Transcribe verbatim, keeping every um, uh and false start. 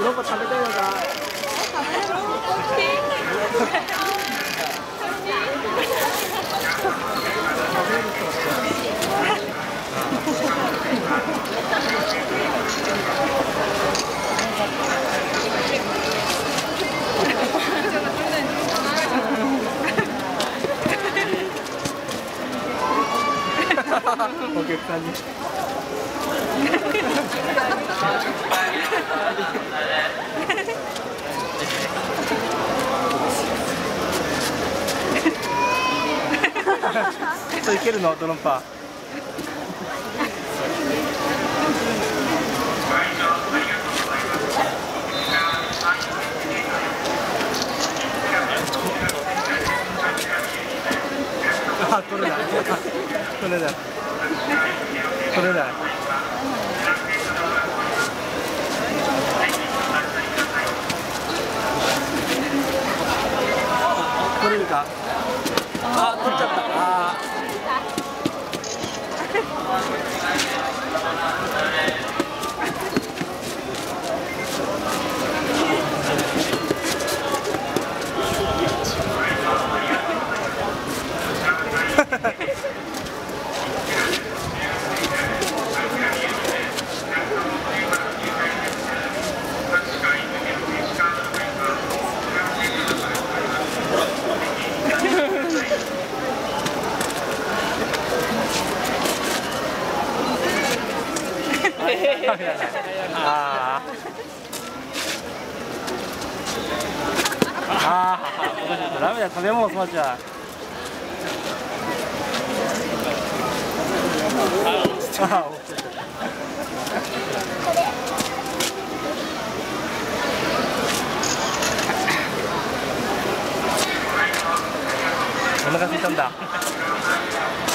の子食べたいのか。お客さんに。そういけるのドロンパ。あ、取れない。取れない。取れない。取れるか。あ、取っちゃった。あー。ああ、ダメだ、食べ物詰まっちゃう。お腹空いたんだ。